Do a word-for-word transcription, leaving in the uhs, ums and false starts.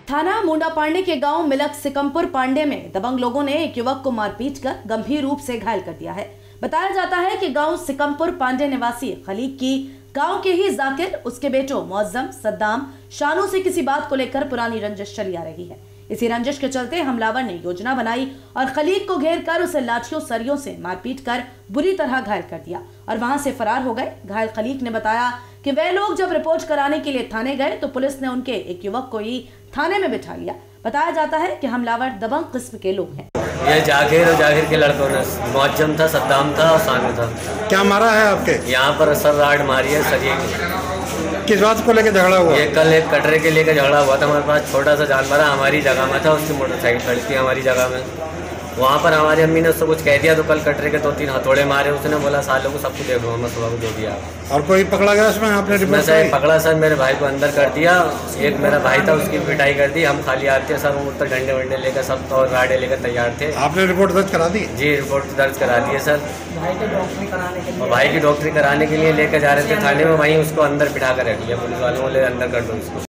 थाना मुंडा पांडे के गांव मिलक सिकमपुर पांडे में दबंग लोगों ने एक युवक को मारपीट कर गंभीर रूप से घायल कर दिया है। बताया जाता है कि गांव सिकमपुर पांडे निवासी खलीक की गांव के ही जाकिर उसके बेटों मौजम सद्दाम शानू से किसी बात को लेकर पुरानी रंजिश चली आ रही है। इसी रंजिश के चलते हमलावर ने योजना बनाई और खलीक को घेर कर उसे लाठियों सरियों से मारपीट कर बुरी तरह घायल कर दिया और वहां से फरार हो गए। घायल खलीक ने बताया कि वे लोग जब रिपोर्ट कराने के लिए थाने गए तो पुलिस ने उनके एक युवक को ही थाने में बिठा लिया। बताया जाता है कि हमलावर दबंग किस्म के लोग हैं। ये जाकिर और जाकिर के लड़कों ने मौजम था, सद्दाम था और सानू था। क्या मारा है आपके? यहाँ पर सर राड मारी है सरिये। किस बात को लेकर झगड़ा हुआ? ये कल एक कटरे के लेकर झगड़ा हुआ था। हमारे पास छोटा सा जानवर हमारी जगह में था, उसकी मोटरसाइकिल खड़ी थी हमारी जगह में। वहाँ पर हमारी अम्मी ने उससे कुछ कह दिया तो कल कटरे के दो तीन हथौड़े मारे। उसने बोला सालों को सब कुछ देख लो, मैं सुबह को जो भी आ। और कोई पकड़ा गया इसमें? आपने रिपोर्ट सर पकड़ा सर, मेरे भाई को अंदर कर दिया। एक मेरा भाई था, उसकी पिटाई कर दी। हम खाली आते सर, वो तो डंडे वंडे लेकर सब और राडे लेकर तैयार थे। आपने रिपोर्ट दर्ज करा दी? जी रिपोर्ट दर्ज करा दी है सर। भाई की डॉक्टरी कराने के लिए भाई की डॉक्टरी कराने के लिए लेकर जा रहे थे थाने में, वहीं उसको अंदर बिठा कर रख लिया पुलिस वालों ने, अंदर कर दो उसको।